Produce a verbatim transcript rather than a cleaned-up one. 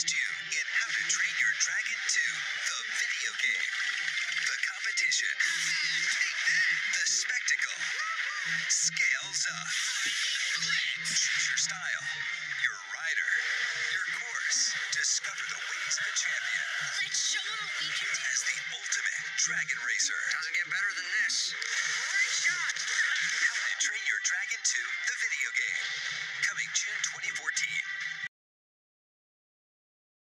interest you in How to Train Your Dragon two, the video game, the competition, the spectacle, scales up. Choose your style, your rider, your course. Discover the ways of a champion. Let's show them what we can do. As the ultimate dragon racer. Doesn't get better than this. Great shot. How to Train Your Dragon two, the video game. Coming June twenty fourteen.